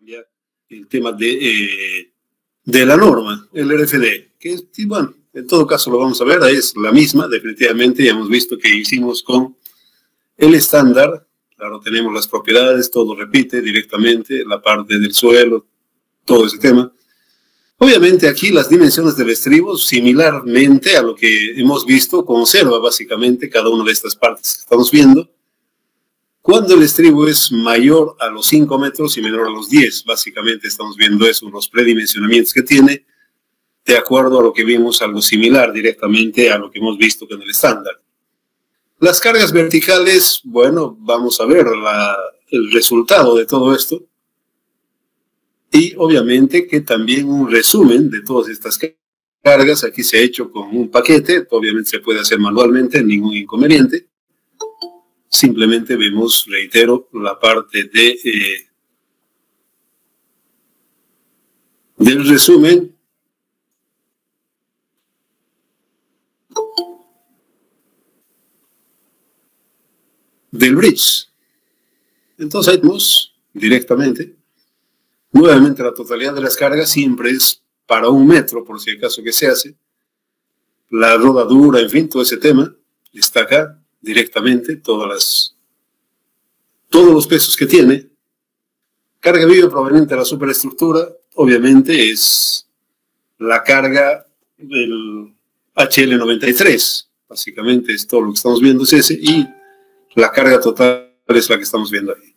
cambia el tema de la norma, el RFD, que bueno, en todo caso lo vamos a ver, es la misma, definitivamente, ya hemos visto que hicimos con el estándar, claro, tenemos las propiedades, todo repite directamente, la parte del suelo, todo ese tema. Obviamente aquí las dimensiones del estribo, similarmente a lo que hemos visto, conserva básicamente cada una de estas partes que estamos viendo. Cuando el estribo es mayor a los 5 metros y menor a los 10, básicamente estamos viendo eso, los predimensionamientos que tiene, de acuerdo a lo que vimos, algo similar directamente a lo que hemos visto con el estándar. Las cargas verticales, bueno, vamos a ver el resultado de todo esto. Y obviamente que también un resumen de todas estas cargas, aquí se ha hecho con un paquete, obviamente se puede hacer manualmente, ningún inconveniente. Simplemente vemos, reitero, la parte del resumen. Del bridge. Entonces ahí vemos directamente. Nuevamente la totalidad de las cargas siempre es para 1 metro, por si acaso que se hace. La rodadura, en fin, todo ese tema está acá directamente, todos los pesos que tiene. Carga viva proveniente de la superestructura, obviamente es la carga del HL93. Básicamente es todo lo que estamos viendo, es ese, y la carga total es la que estamos viendo ahí.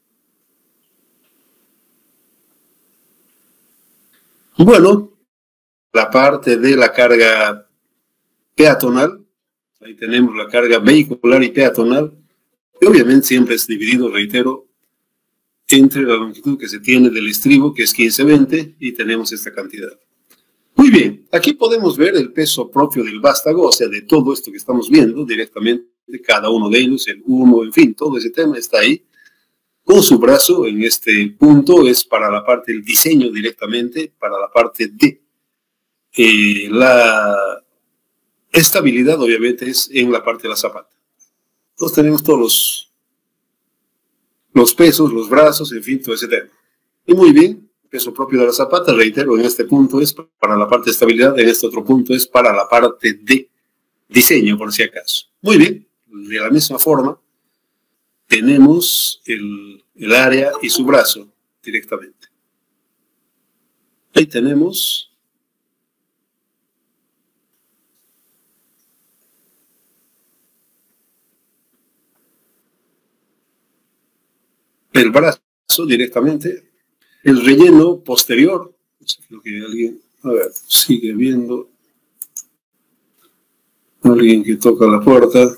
Bueno, la parte de la carga peatonal, ahí tenemos la carga vehicular y peatonal, que obviamente siempre es dividido, reitero, entre la longitud que se tiene del estribo, que es 15-20, y tenemos esta cantidad. Muy bien, aquí podemos ver el peso propio del vástago, o sea, de todo esto que estamos viendo directamente, cada uno de ellos, el 1, en fin, todo ese tema está ahí. Con su brazo, en este punto, es para la parte del diseño directamente, para la parte de la estabilidad, obviamente, es en la parte de la zapata. Entonces tenemos todos los pesos, los brazos, en fin, todo ese tema. Y muy bien, peso propio de la zapata, reitero, en este punto es para la parte de estabilidad, en este otro punto es para la parte de diseño, por si acaso. Muy bien, de la misma forma, tenemos el área y su brazo directamente. Ahí tenemos el brazo directamente, el relleno posterior, creo que alguien, a ver, sigue viendo, alguien que toca la puerta.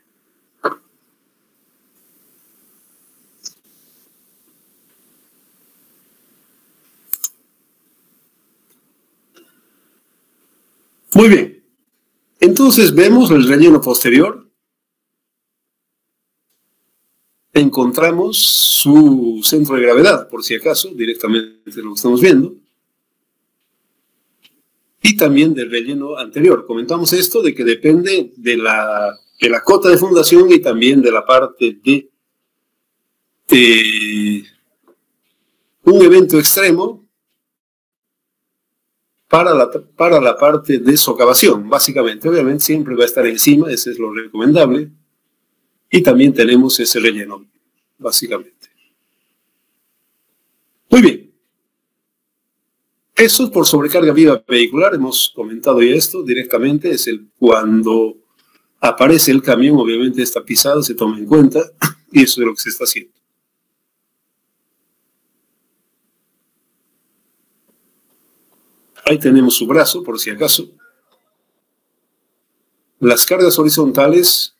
Muy bien, entonces vemos el relleno posterior, encontramos su centro de gravedad, por si acaso, directamente lo que estamos viendo, y también del relleno anterior. Comentamos esto de que depende de la cota de fundación y también de la parte de un evento extremo, para la parte de socavación, básicamente. Obviamente siempre va a estar encima, ese es lo recomendable. Y también tenemos ese relleno, básicamente. Muy bien. Eso por sobrecarga viva vehicular, hemos comentado ya esto directamente, es cuando aparece el camión, obviamente esta pisada se toma en cuenta, y eso es lo que se está haciendo. Ahí tenemos su brazo, por si acaso. Las cargas horizontales,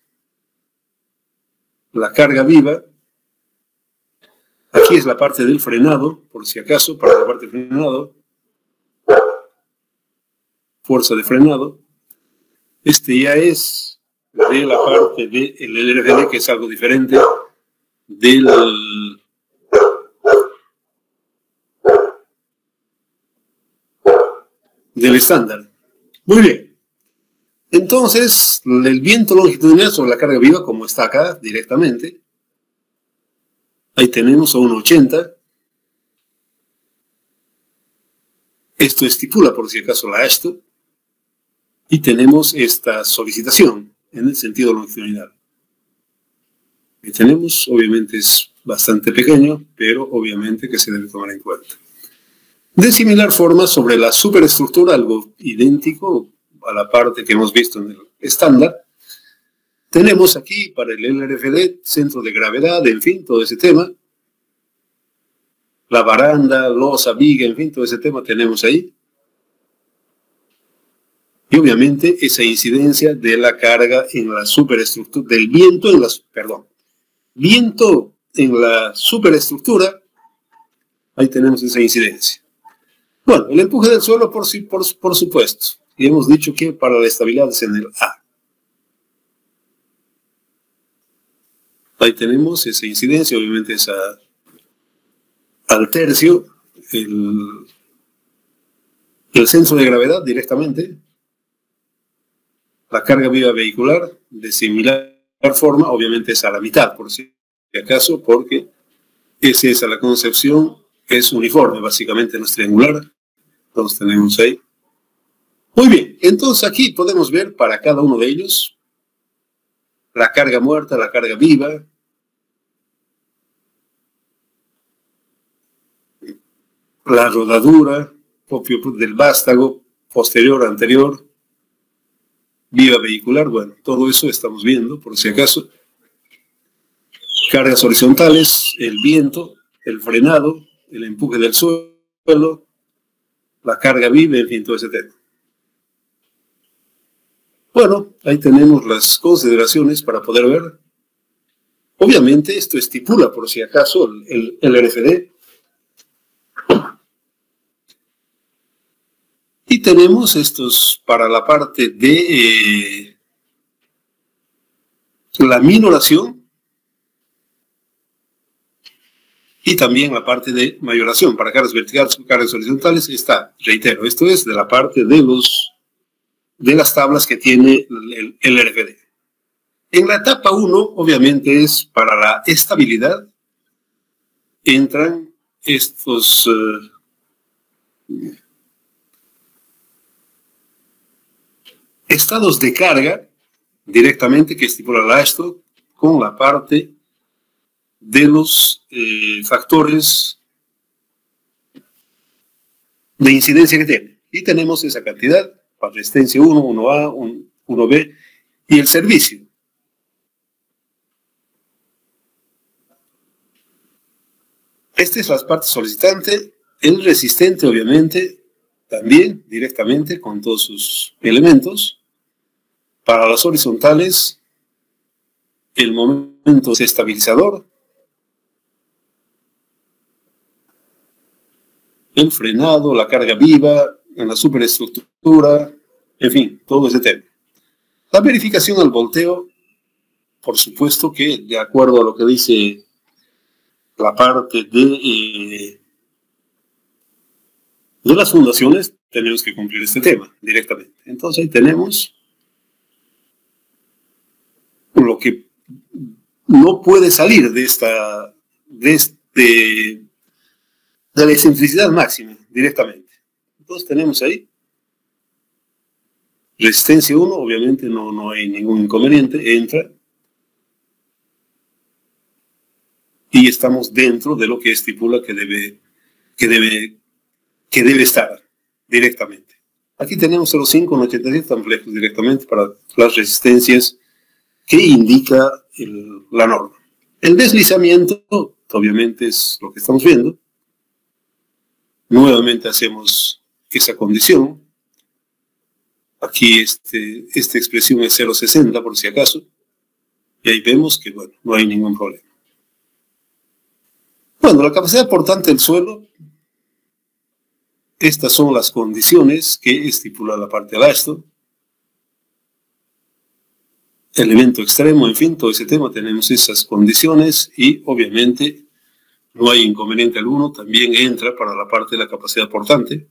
la carga viva. Aquí es la parte del frenado, por si acaso, para la parte del frenado. Fuerza de frenado. Este ya es de la parte del RFD, que es algo diferente del estándar. Muy bien. Entonces, el viento longitudinal sobre la carga viva, como está acá directamente, ahí tenemos a 1,80. Esto estipula, por si acaso, la AASHTO, y tenemos esta solicitación en el sentido longitudinal. Que tenemos, obviamente es bastante pequeño, pero obviamente que se debe tomar en cuenta. De similar forma, sobre la superestructura, algo idéntico a la parte que hemos visto en el estándar, tenemos aquí para el LRFD, centro de gravedad, en fin, todo ese tema. La baranda, losa, viga, en fin, todo ese tema tenemos ahí. Y obviamente esa incidencia de la carga en la superestructura, del viento en la, viento en la superestructura, ahí tenemos esa incidencia. Bueno, el empuje del suelo por supuesto. Y hemos dicho que para la estabilidad es en el A. Ahí tenemos esa incidencia, obviamente esa al tercio, el centro de gravedad directamente, la carga viva vehicular de similar forma, obviamente es a la mitad, por si acaso, porque esa es la concepción, es uniforme, básicamente no es triangular. Entonces tenemos ahí. Muy bien, entonces aquí podemos ver para cada uno de ellos la carga muerta, la carga viva, la rodadura del vástago, posterior, anterior, viva vehicular, bueno, todo eso estamos viendo, por si acaso. Cargas horizontales, el viento, el frenado, el empuje del suelo, la carga viva, en fin, todo ese tema. Bueno, ahí tenemos las consideraciones para poder ver. Obviamente esto estipula, por si acaso, el RFD. Y tenemos estos para la parte de la minoración y también la parte de mayoración. Para cargas verticales o cargas horizontales está, reitero, esto es de la parte de las tablas que tiene el RFD. En la etapa 1, obviamente, es para la estabilidad. Entran estos estados de carga directamente que estipula la AASHTO con la parte de los factores de incidencia que tiene. Y tenemos esa cantidad para resistencia 1, 1A, 1B y el servicio. Esta es la parte solicitante, el resistente obviamente también directamente con todos sus elementos. Para las horizontales, el momento es estabilizador, el frenado, la carga viva, en la superestructura, en fin, todo ese tema. La verificación al volteo, por supuesto que de acuerdo a lo que dice la parte de las fundaciones, tenemos que cumplir este tema directamente. Entonces ahí tenemos lo que no puede salir de la excentricidad máxima directamente. Entonces tenemos ahí resistencia 1, obviamente no hay ningún inconveniente, entra y estamos dentro de lo que estipula que debe estar directamente. Aquí tenemos 0,5 en 87, estamos lejos directamente para las resistencias que indica la norma. El deslizamiento, obviamente, es lo que estamos viendo. Nuevamente hacemos esa condición. Aquí esta expresión es 0,60 por si acaso. Y ahí vemos que, bueno, no hay ningún problema. Bueno, la capacidad portante del suelo. Estas son las condiciones que estipula la parte de AASHTO. El evento extremo, en fin, todo ese tema, tenemos esas condiciones y obviamente no hay inconveniente alguno, también entra para la parte de la capacidad portante.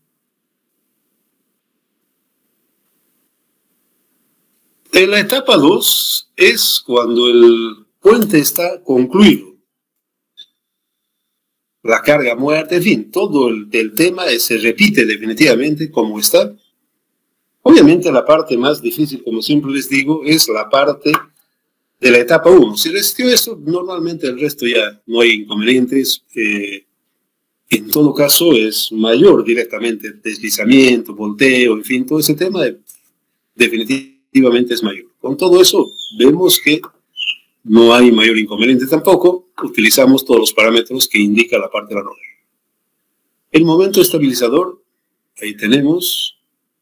En la etapa 2 es cuando el puente está concluido. la carga muerta, en fin, todo el tema se repite definitivamente como está. Obviamente la parte más difícil, como siempre les digo, es la parte de la etapa 1. Si resistió eso, normalmente el resto ya no hay inconvenientes. En todo caso es mayor directamente, deslizamiento, volteo, en fin, todo ese tema definitivamente es mayor. Con todo eso vemos que no hay mayor inconveniente tampoco. Utilizamos todos los parámetros que indica la parte de la norma. El momento estabilizador, ahí tenemos.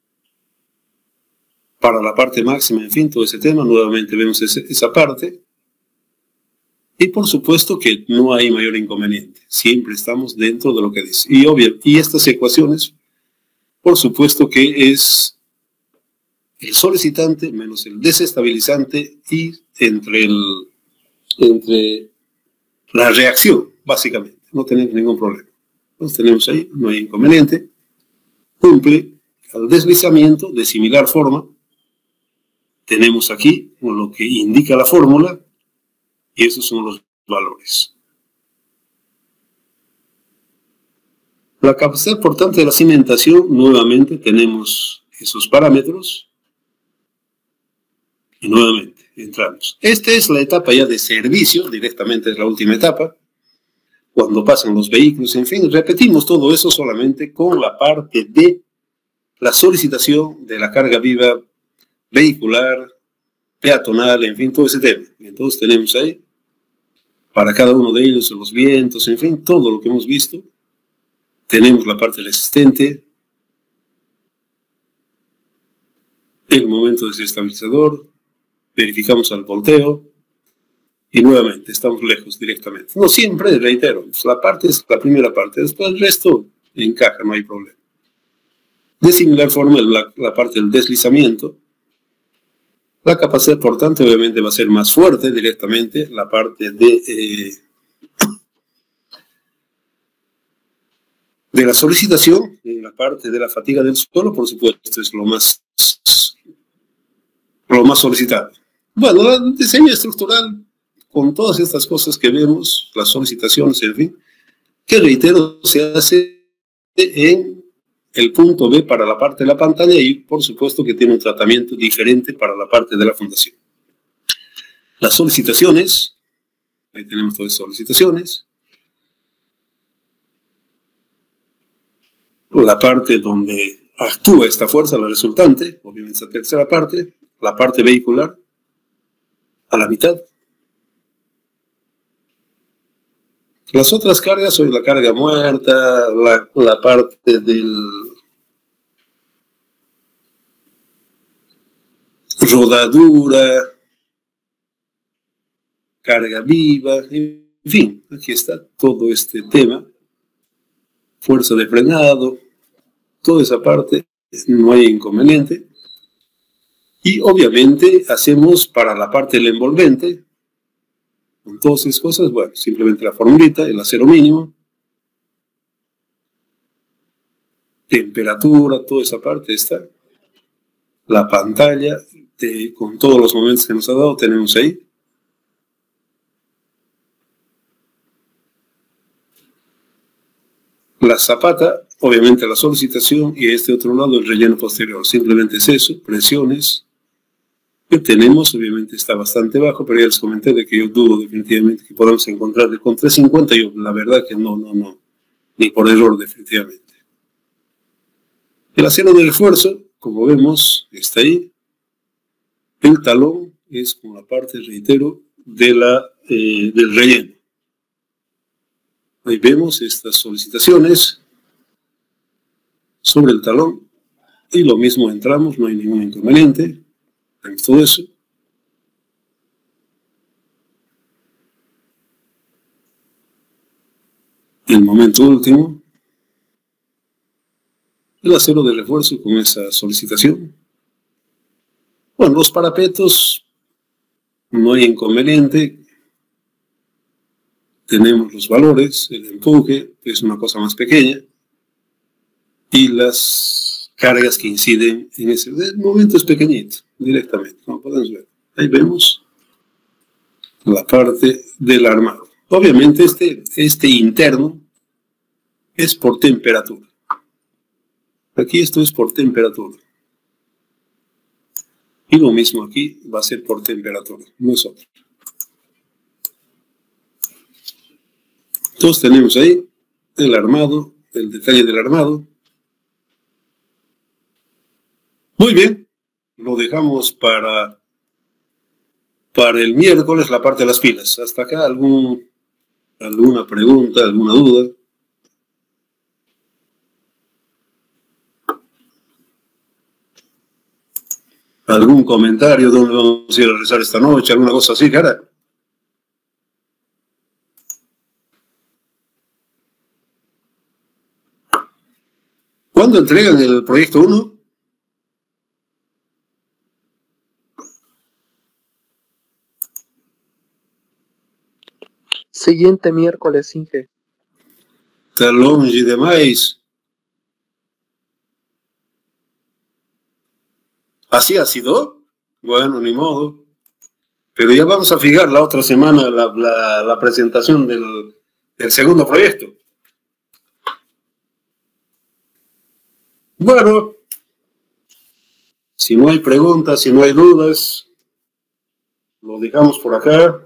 Para la parte máxima, en fin, todo ese tema, nuevamente vemos esa parte. Y por supuesto que no hay mayor inconveniente. Siempre estamos dentro de lo que dice. Y estas ecuaciones, por supuesto que es el solicitante menos el desestabilizante y entre la reacción, básicamente. No tenemos ningún problema. Entonces tenemos ahí, no hay inconveniente. Cumple al deslizamiento de similar forma. Tenemos aquí lo que indica la fórmula y esos son los valores. La capacidad portante de la cimentación, nuevamente tenemos esos parámetros y nuevamente entramos. Esta es la etapa ya de servicio, directamente es la última etapa, cuando pasan los vehículos, en fin, repetimos todo eso solamente con la parte de la solicitación de la carga viva vehicular, peatonal, en fin, todo ese tema. Entonces tenemos ahí, para cada uno de ellos, los vientos, en fin, todo lo que hemos visto. Tenemos la parte resistente, el momento desestabilizador, verificamos al volteo, y nuevamente estamos lejos directamente. No siempre, reitero, la parte es la primera parte, después el resto encaja, no hay problema. De similar forma, la parte del deslizamiento, la capacidad portante obviamente va a ser más fuerte directamente, la parte de la solicitación, en la parte de la fatiga del suelo, por supuesto, es lo más solicitado. Bueno, el diseño estructural, con todas estas cosas que vemos, las solicitaciones, en fin, que reitero, se hace en el punto B para la parte de la pantalla y por supuesto que tiene un tratamiento diferente para la parte de la fundación. Las solicitaciones, ahí tenemos todas las solicitaciones. La parte donde actúa esta fuerza, la resultante, obviamente esta tercera parte, la parte vehicular, a la mitad. Las otras cargas son la carga muerta, la parte del rodadura, carga viva, en fin, aquí está todo este tema. Fuerza de frenado, toda esa parte, no hay inconveniente. Y obviamente hacemos para la parte del envolvente, con todas esas cosas, bueno, simplemente la formulita, el acero mínimo, temperatura, toda esa parte está. La pantalla, con todos los momentos que nos ha dado, tenemos ahí. La zapata, obviamente la solicitación, y este otro lado el relleno posterior. Simplemente es eso, presiones que tenemos, obviamente está bastante bajo, pero ya les comenté de que yo dudo definitivamente que podamos encontrar con 350, yo la verdad que no, ni por error definitivamente. El acero de refuerzo, como vemos, está ahí. El talón es como la parte, reitero, del relleno. Ahí vemos estas solicitaciones sobre el talón y lo mismo entramos, no hay ningún inconveniente. En todo eso. El momento último, el acero de refuerzo con esa solicitación. Bueno, los parapetos, no hay inconveniente. Tenemos los valores, el empuje, que es una cosa más pequeña, y las cargas que inciden en ese momento es pequeñito, directamente, como podemos ver. Ahí vemos la parte del armado. Obviamente este interno es por temperatura. Aquí esto es por temperatura. Y lo mismo aquí va a ser por temperatura, no es otro. Entonces tenemos ahí el armado, el detalle del armado. Muy bien, lo dejamos para el miércoles la parte de las pilas. Hasta acá alguna pregunta, alguna duda. ¿Algún comentario? ¿Dónde vamos a ir a rezar esta noche? ¿Alguna cosa así, cara? ¿Cuándo entregan el proyecto 1? Siguiente miércoles, Inge. Talón y demás. ¿Así ha sido? Bueno, ni modo. Pero ya vamos a fijar la otra semana la presentación del segundo proyecto. Bueno, si no hay preguntas, si no hay dudas, lo dejamos por acá.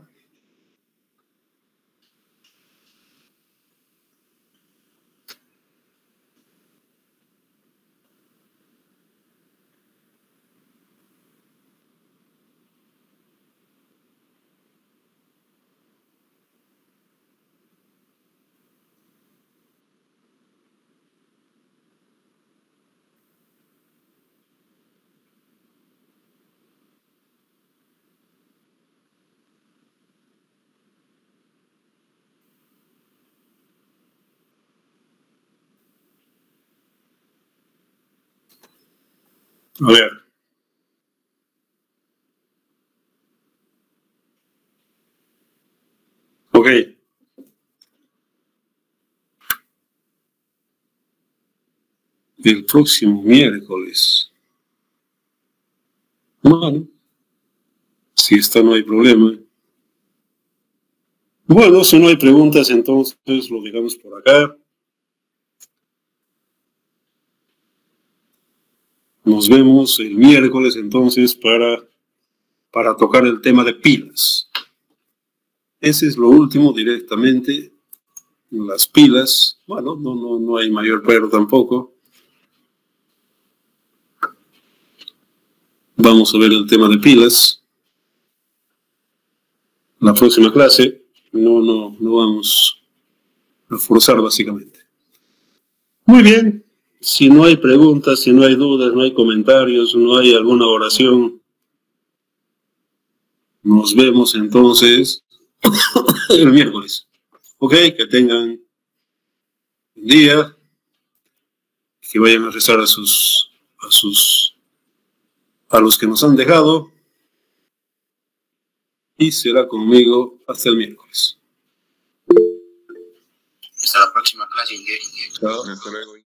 A ver. Ok. El próximo miércoles. Bueno, si está no hay problema. Bueno, si no hay preguntas, entonces lo dejamos por acá. Nos vemos el miércoles entonces para tocar el tema de pilas. Ese es lo último directamente. Las pilas, bueno, no hay mayor pero tampoco. Vamos a ver el tema de pilas. La próxima clase no vamos a forzar básicamente. Muy bien. Si no hay preguntas, si no hay dudas, no hay comentarios, no hay alguna oración, nos vemos entonces el miércoles. Ok, que tengan un día, que vayan a rezar a los que nos han dejado, y será conmigo hasta el miércoles. Hasta la próxima clase. Chao. Hasta luego.